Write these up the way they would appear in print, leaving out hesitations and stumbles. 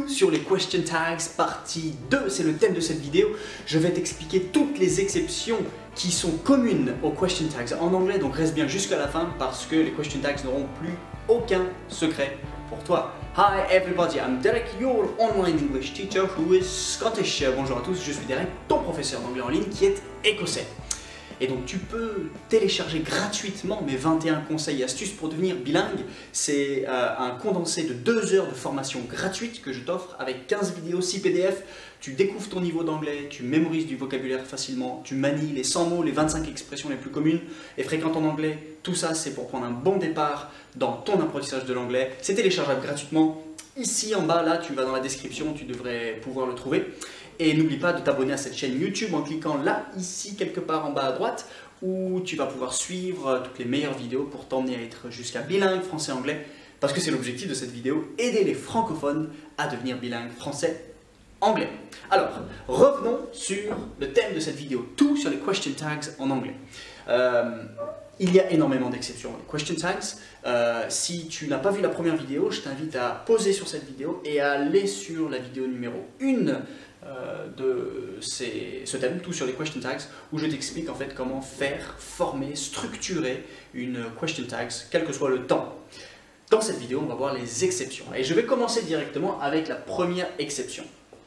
sur les question tags, partie 2, c'est le thème de cette vidéo. Je vais t'expliquer toutes les exceptions qui sont communes aux question tags en anglais, donc reste bien jusqu'à la fin parce que les question tags n'auront plus aucun secret pour toi. Hi everybody, I'm Derek, your online English teacher who is Scottish. Bonjour à tous, je suis Derek, ton professeur d'anglais en ligne qui est écossais. Et donc tu peux télécharger gratuitement mes 21 conseils et astuces pour devenir bilingue. C'est un condensé de 2 heures de formation gratuite que je t'offre avec 15 vidéos, 6 PDF. Tu découvres ton niveau d'anglais, tu mémorises du vocabulaire facilement, tu manies les 100 mots, les 25 expressions les plus communes et fréquentes en anglais. Tout ça, c'est pour prendre un bon départ dans ton apprentissage de l'anglais. C'est téléchargeable gratuitement. Ici en bas, là, tu vas dans la description, tu devrais pouvoir le trouver. Et n'oublie pas de t'abonner à cette chaîne YouTube en cliquant là, ici, quelque part en bas à droite, où tu vas pouvoir suivre toutes les meilleures vidéos pour t'emmener à être jusqu'à bilingue français-anglais, parce que c'est l'objectif de cette vidéo, aider les francophones à devenir bilingue français-anglais. Alors, revenons sur le thème de cette vidéo, tout sur les question tags en anglais. Il y a énormément d'exceptions aux question tags. Si tu n'as pas vu la première vidéo, je t'invite à pauser sur cette vidéo et à aller sur la vidéo numéro 1 de ce thème, tout sur les question tags, où je t'explique en fait comment faire, former, structurer une question tags, quel que soit le temps. Dans cette vidéo, on va voir les exceptions. Et je vais commencer directement avec la première exception.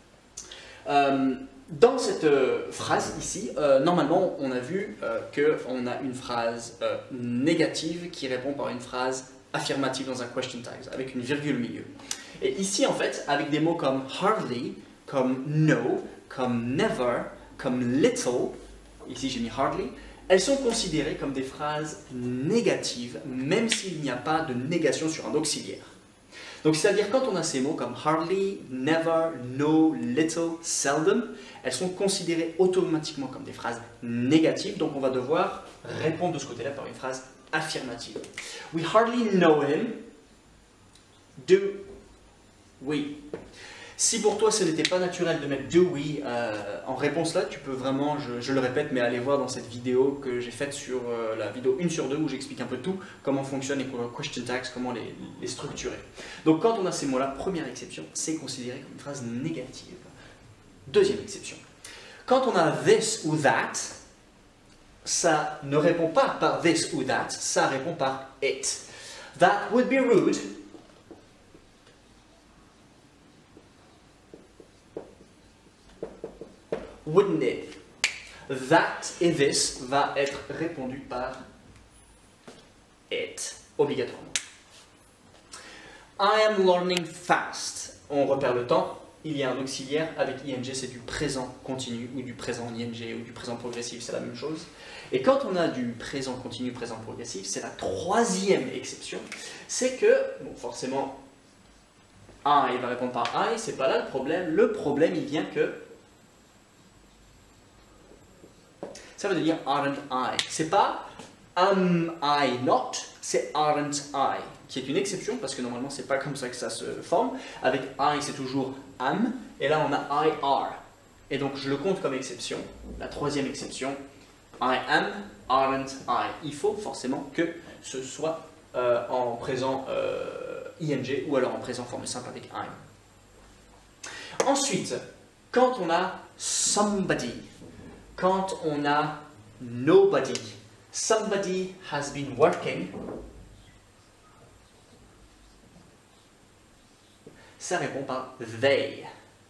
Dans cette phrase ici, normalement, on a vu qu'on a une phrase négative qui répond par une phrase affirmative dans un question tags, avec une virgule au milieu. Et ici, en fait, avec des mots comme hardly, comme no, comme never, comme little, ici j'ai mis hardly, elles sont considérées comme des phrases négatives, même s'il n'y a pas de négation sur un auxiliaire. Donc c'est-à-dire quand on a ces mots comme hardly, never, no, little, seldom, elles sont considérées automatiquement comme des phrases négatives, donc on va devoir répondre de ce côté-là par une phrase affirmative. We hardly know him. Do we? Si pour toi ce n'était pas naturel de mettre do we en réponse là, tu peux vraiment, je le répète, mais allez voir dans cette vidéo que j'ai faite sur la vidéo 1 sur 2 où j'explique un peu tout, comment fonctionnent les question tags, comment les structurer. Donc quand on a ces mots-là, première exception, c'est considéré comme une phrase négative. Deuxième exception, quand on a this ou that, ça ne répond pas par this ou that, ça répond par it. That would be rude. Wouldn't it? That et this va être répondu par it, obligatoirement. I am learning fast. On repère le temps. Il y a un auxiliaire avec ing, c'est du présent continu ou du présent ing ou du présent progressif, c'est la même chose. Et quand on a du présent continu, présent progressif, c'est la troisième exception. C'est que, bon, forcément, I va répondre par I, c'est pas là le problème. Le problème, il vient que ça veut dire aren't I. C'est pas am I not, c'est aren't I, qui est une exception parce que normalement c'est pas comme ça que ça se forme. Avec I c'est toujours am, et là on a I are. Et donc je le compte comme exception, la troisième exception, I am, aren't I. Il faut forcément que ce soit en présent ing ou alors en présent formé simple avec I'm. Ensuite, quand on a somebody, quand on a nobody, somebody has been working, ça répond par they.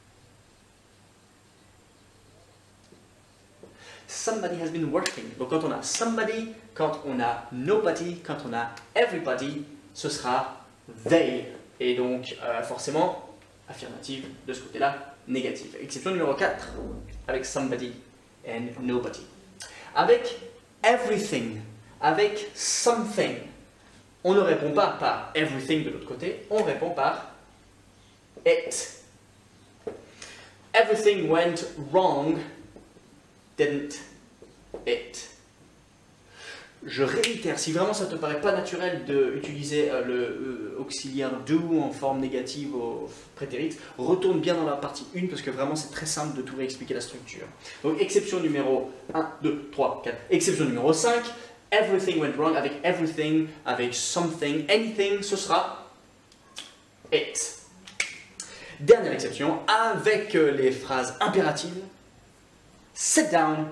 Somebody has been working. Donc quand on a somebody, quand on a nobody, quand on a everybody, ce sera they. Et donc forcément, affirmative de ce côté-là, négative. Exception numéro 4, avec somebody and nobody. Avec everything, avec something, on ne répond pas par everything de l'autre côté, on répond par it. Everything went wrong, didn't it? Je réitère, si vraiment ça ne te paraît pas naturel d'utiliser le auxiliaire do en forme négative au prétérit, retourne bien dans la partie 1 parce que vraiment c'est très simple de tout réexpliquer la structure. Donc exception numéro 1, 2, 3, 4. Exception numéro 5, everything went wrong avec everything, avec something, anything, ce sera it. Dernière exception, avec les phrases impératives. Sit down.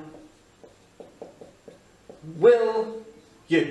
Will you?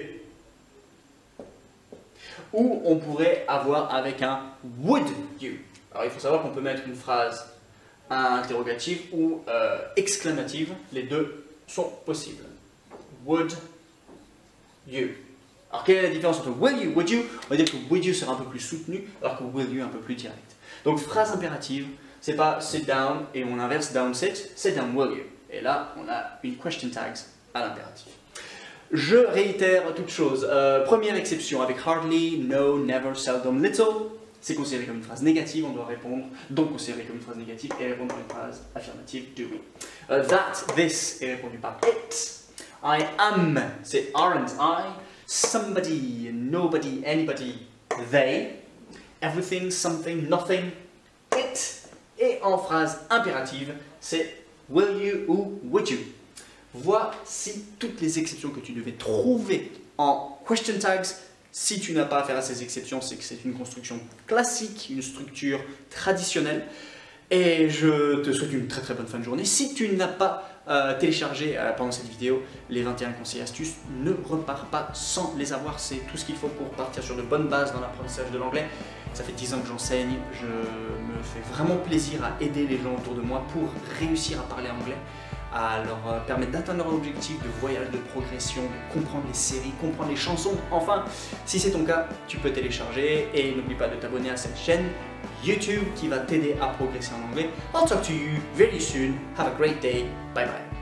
Ou on pourrait avoir avec un would you. Alors il faut savoir qu'on peut mettre une phrase interrogative ou exclamative. Les deux sont possibles. Would you. Alors quelle est la différence entre will you, would you? On va dire que would you sera un peu plus soutenu alors que will you un peu plus direct. Donc phrase impérative, c'est pas sit down et on inverse down sit down will you. Et là on a une question tags à l'impératif. Je réitère toute chose. Première exception avec hardly, no, never, seldom, little. C'est considéré comme une phrase négative, on doit répondre, donc considéré comme une phrase négative et répondre par une phrase affirmative, do we. That, this est répondu par it. I am, c'est aren't I. Somebody, nobody, anybody, they. Everything, something, nothing, it. Et en phrase impérative, c'est will you ou would you. Voici toutes les exceptions que tu devais trouver en question tags. Si tu n'as pas affaire à ces exceptions, c'est que c'est une construction classique, une structure traditionnelle. Et je te souhaite une très très bonne fin de journée. Si tu n'as pas téléchargé pendant cette vidéo les 21 conseils et astuces, ne repars pas sans les avoir. C'est tout ce qu'il faut pour partir sur de bonnes bases dans l'apprentissage de l'anglais. Ça fait 10 ans que j'enseigne. Je me fais vraiment plaisir à aider les gens autour de moi pour réussir à parler anglais, à leur permettre d'atteindre leur objectif de voyage, de progression, de comprendre les séries, comprendre les chansons. Enfin, si c'est ton cas, tu peux télécharger et n'oublie pas de t'abonner à cette chaîne YouTube qui va t'aider à progresser en anglais. I'll talk to you very soon. Have a great day. Bye bye.